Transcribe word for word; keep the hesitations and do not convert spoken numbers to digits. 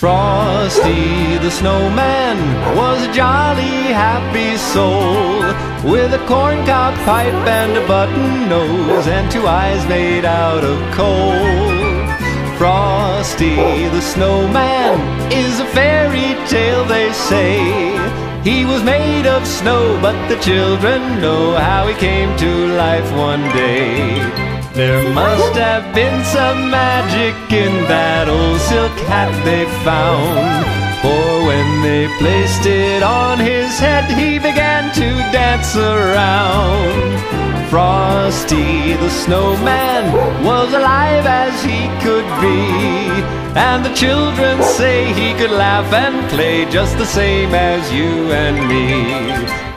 Frosty the Snowman was a jolly, happy soul, with a corncob pipe and a button nose and two eyes made out of coal. Frosty the Snowman is a fairy tale, they say. He was made of snow, but the children know how he came to life one day. There must have been some magic in that old silk hat they found, for when they placed it on his head, he began to dance around. Frosty the Snowman was alive as he could be, and the children say he could laugh and play just the same as you and me.